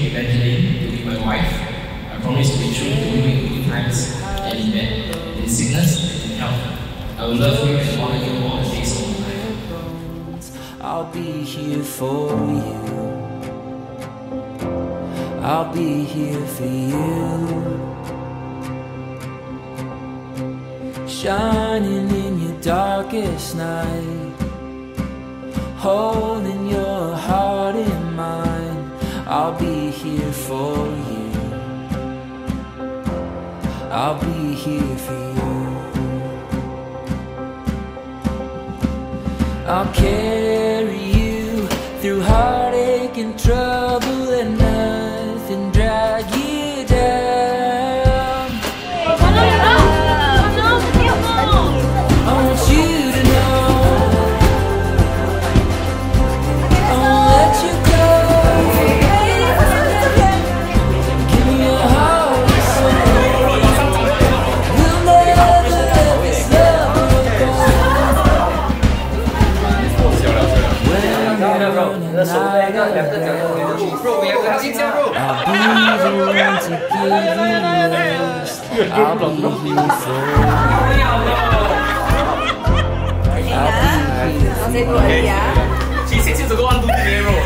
Evangeline to be my wife. I promise to be true to you in good times and in bad, in sickness and in health. I will love you and honor you all the days of my life. I'll be here for you. I'll be here for you. Shining in your darkest night, holding your heart in mine. I'll be here for you. I'll be here for you. I'll carry you through heartache and trouble, and nothing drag you down. I want you to know I won't let you go. Give me your heart and soul. We'll never let this love go. When you're on a night alone, I'll be the one to give you rest. I'll be here for you. I'll say good idea. She said she's going to do the bro.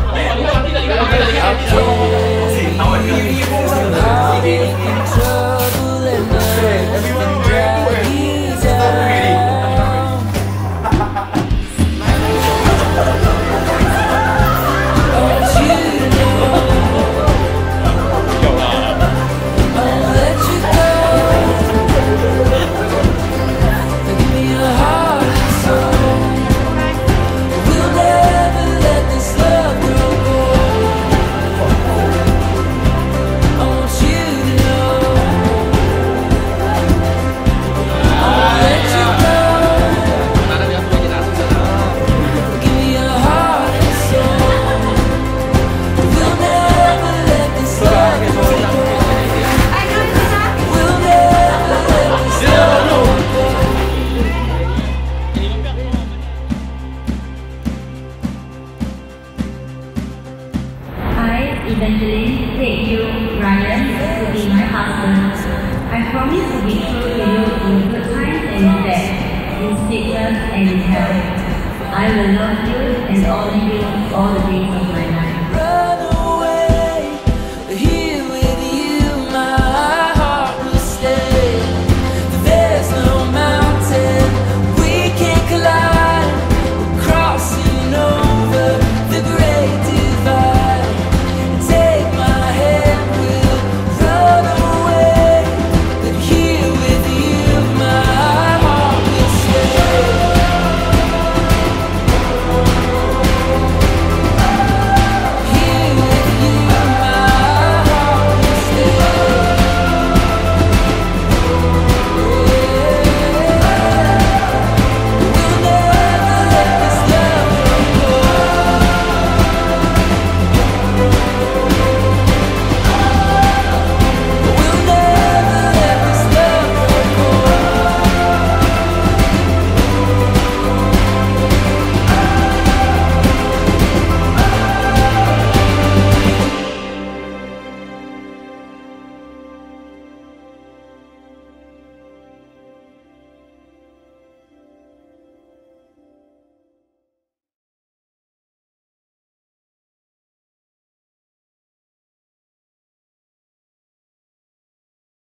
Evangeline, take you, Ryan, to be my husband. I promise to be true to you in good times and in bad, in sickness and in health. I will love you and honor you all the days of my life.